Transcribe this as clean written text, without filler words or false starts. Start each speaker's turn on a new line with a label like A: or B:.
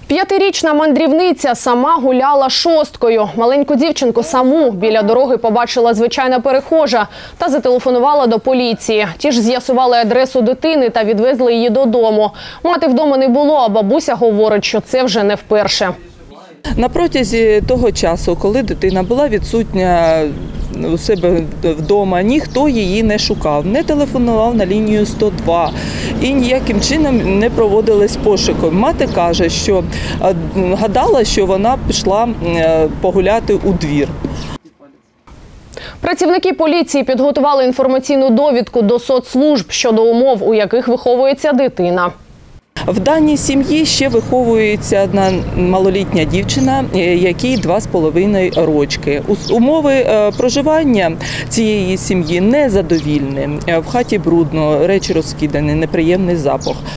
A: 5-річна мандрівниця сама гуляла шосткою. Маленьку дівчинку саму біля дороги побачила звичайна перехожа та зателефонувала до поліції. Ті ж з'ясували адресу дитини та відвезли її додому. Мати вдома не було, а бабуся говорить, що це вже не вперше.
B: На протязі того часу, коли дитина була відсутня у себе вдома, ніхто її не шукав, не телефонував на лінію 102 і ніяким чином не проводились пошуки. Мати каже, що гадала, що вона пішла погуляти у двір.
A: Працівники поліції підготували інформаційну довідку до соцслужб щодо умов, у яких виховується дитина.
B: В даній сім'ї ще виховується одна малолітня дівчина, якій 2,5 роки. Умови проживання цієї сім'ї незадовільні. В хаті брудно, речі розкидані, неприємний запах.